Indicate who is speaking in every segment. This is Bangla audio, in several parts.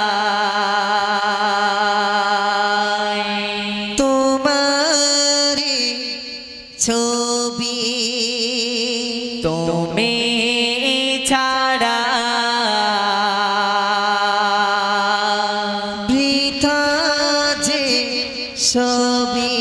Speaker 1: তোমারি ছবি
Speaker 2: তুমি ছাড়া
Speaker 1: বৃথা যে ছবি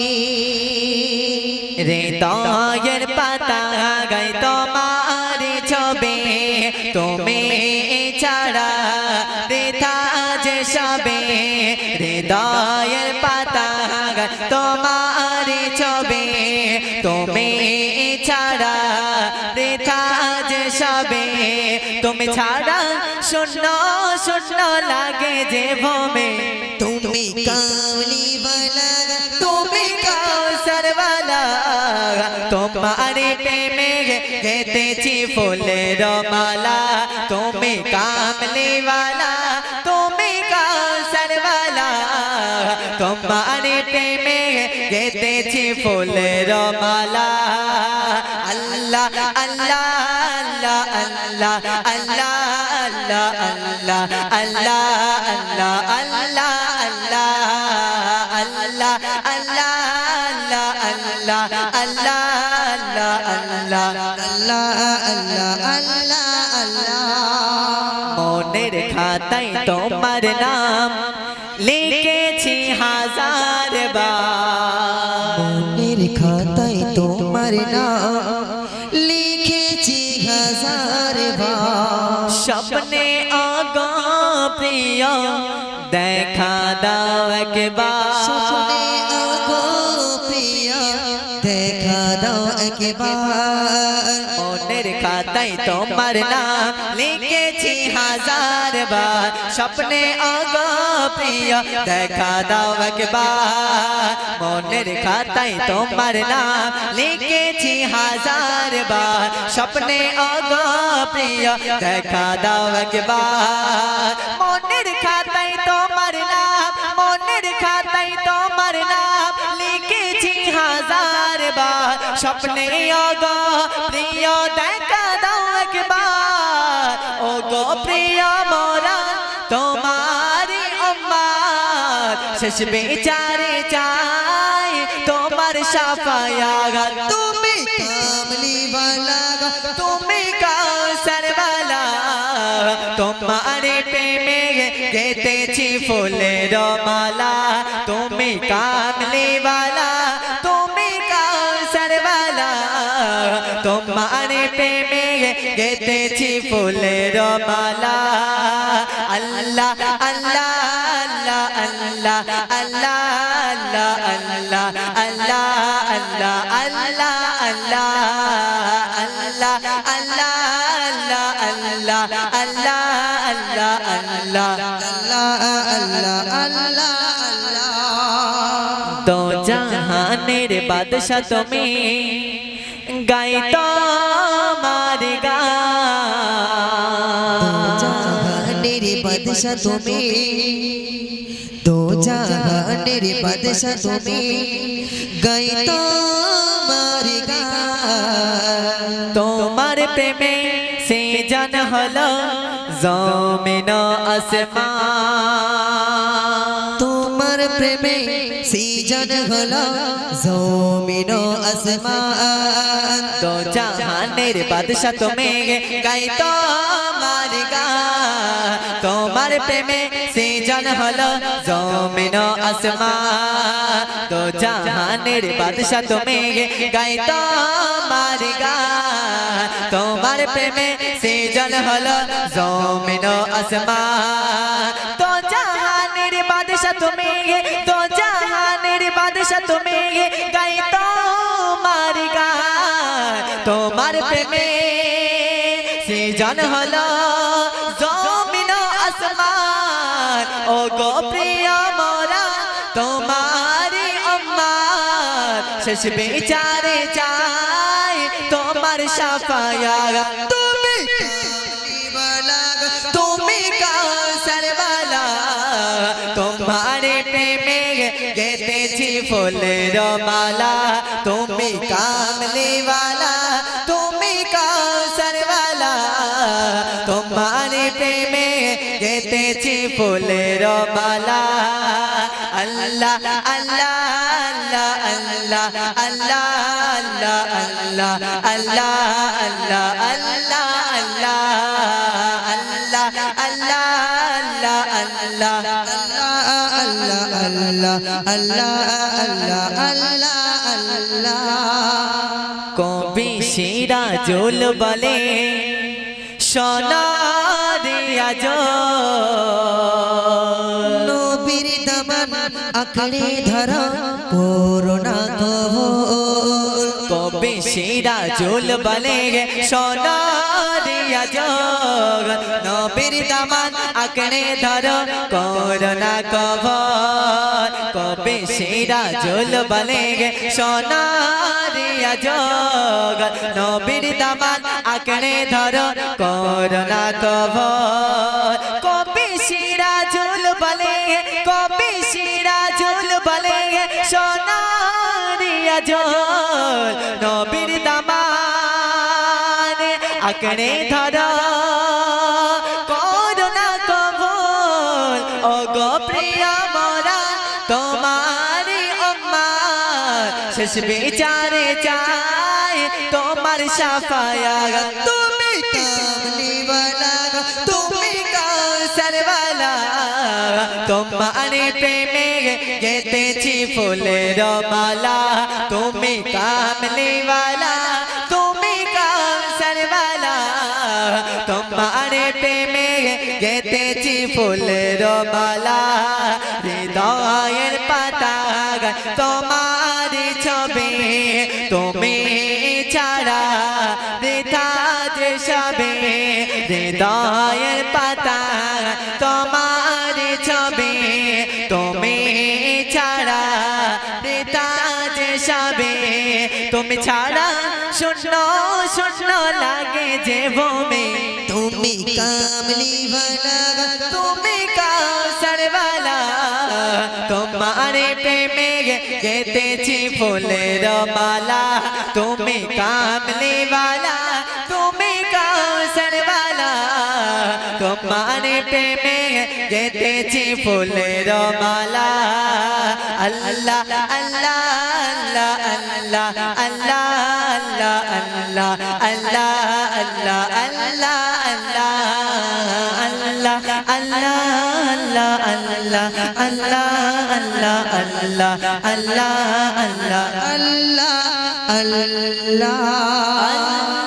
Speaker 2: হৃদয়ের পাতা গায় তোমার ছবি তুমি ছাড়া বৃথা যে সবে হৃদয়ের পাতা গায় তোমার ছবি তুমি ছাড়া বৃথা যে সবে তুমি ছাড়া শূন্য শূন্য লাগে যে ভূমি
Speaker 1: তুমি কামলিওয়ালা
Speaker 2: তুমি কাউসারওয়ালা তোমার প্রেমে গেতেছি ফুলের মালা তুমি কামলিওয়ালা তুমি কাউসারওয়ালা তোমার প্রেমে গেতেছি ফুলের মালা আল্লাহ আল্লাহ আল্লাহ আল্লাহ আল্লাহ আল্লাহ আল্লাহ আল্লাহ আল্লাহ আল্লাহ আল্লাহ আল্লাহ আল্লাহ আল্লাহ আল্লাহ
Speaker 1: আল্লাহ আল্লাহ আল্লাহ
Speaker 2: মনের খাতায় তোমার নাম লিখেছি হাজার বার
Speaker 1: মনের খাতায় তোমার নাম লিখেছি হাজার বার
Speaker 2: স্বপ্নে আগো প্রিয় দেখা দাও একবার
Speaker 1: স্বপ্নে আগো প্রিয় দেখা দাও একবার
Speaker 2: মনের খাতায় তোমার নাম লিখেছি হাজার বার স্বপ্নে আগো প্রিয় দেখা দাও একবার মনের খাতায় তোমার নাম লিখেছি হাজার বার স্বপ্নে আগো প্রিয় দেখা দাও একবার মনের খাতায় তোমার নাম মনের খাতায় তোমার নাম লিখেছি হাজার বার স্বপ্নে আগো প্রিয় দেখা দাও একবার ও গো প্রিয় মোরা তোমারি উম্মত শেষ বিচারে চাই তোমার শাফায়াত
Speaker 1: তুমি কামলিওয়ালা
Speaker 2: তুমি কাউসারওয়ালা তোমার প্রেমে গেতেছি ফুলের মালা তুমি কামলিওয়ালা তুমি কাউসারওয়ালা তোমার প্রেমে গেতেছি ফুলের মালা আল্লাহ আল্লাহ আল্লাহ আল্লাহ আল্লাহ আল্লাহ আল্লাহ আল্লাহ আল্লাহ আল্লাহ আল্লাহ আল্লাহ আল্লাহ আল্লাহ আল্লাহ আল্লাহ
Speaker 1: আল্লাহ আল্লাহ আল্লাহ
Speaker 2: দো জাহানের বাদশা তুমি গাই তোমার গান
Speaker 1: জাহানের বাদশা তুমি দো জাহানের বাদশা তুমি গাই তোমার গান
Speaker 2: তোমার প্রেমে সে জান হলো জমিন আসমান
Speaker 1: তোমার প্রেমে সৃজন হলো জমিন আসমান
Speaker 2: দো জাহানের বাদশা তুমি গাই তোমার গান তোমার প্রেমে সৃজন হলো জমিন আসমান দো জাহানের বাদশা তুমি গাই তোমার গান তোমার প্রেমে সৃজন হলো জমিন আসমান তো জাহানের বাদশা তুমি তো জাহানের বাদশা তুমি গাই তোমার গান তোমার প্রেমে সৃজন হলো জমিন আসমান ও গো প্রিয় মোরা তোমারি উম্মত শেষ বিচারে চাই তোমার শাফায়াত তুমি
Speaker 1: কামলিওয়ালা
Speaker 2: তুমি কাউসারওয়ালা তোমার প্রেমে গেতেছি ফুলের মালা তুমি কামলিওয়ালা তুমি কাউসারওয়ালা তোমার প্রেমে গেতেছি ফুলের মালা আল্লাহ আল্লাহ আল্লাহ আল্লাহ আল্লাহ আল্লাহ আল্লাহ আল্লাহ আল্লাহ আল্লাহ আল্লাহ আল্লাহ কবি সিরাজুল বলে সোনার আজল
Speaker 1: নবীর দামান আঁকড়ে ধরা করোনা কবল
Speaker 2: কবি সিরাজুল বলে সোনার আজল নবীর দামান আঁকড়ে ধরো করোনা কবল কবি সিরাজুল বলে সোনার আজল নবীর দামান আঁকড়ে ধরো করোনা কবল কবি সিরাজুল বলে কবি সিরাজুল বলে সোনার আজল নবীর দামান আঁকড়ে ধরো করোনা কবল ও গো প্রিয়া মোরা তোমারি উম্মত শেষ বিচারে চাই তোমার শাফায়াত
Speaker 1: তুমি কামলি वाला
Speaker 2: তুমি কাউসার वाला তোমার প্রেমে গেতেছি ফুলের মালা তুমি কামলি वाला তুমি কাউসার वाला তোমার প্রেমে গেতেছি ফুলের মালা হৃদয়ের পাতা তোমার ছবি তুমি ছাড়া বৃথা যে সবে হৃদয়ের পাতা তোমার ছবি তুমি ছাড়া বৃথা যে সবে তুমি ছাড়া শূন্য শূন্য লাগে যে ভূমি
Speaker 1: তুমি কামলি वाला
Speaker 2: তুমি কাউসার वाला তোমার প্রেমে গেতেছি ফুলের মালা তুমি কামলি वाला তুমি কাউসার वाला তোমার প্রেমে গেতেছি ফুলের মালা আল্লাহ আল্লাহ আল্লাহ আল্লাহ আল্লাহ আল্লাহ আল্লাহ আল্লাহ আল্লাহ আল্লাহ আল্লাহ আল্লাহ আল্লাহ আল্লাহ আল্লাহ আল্লাহ আল্লাহ
Speaker 1: अल्लाह अल्लाह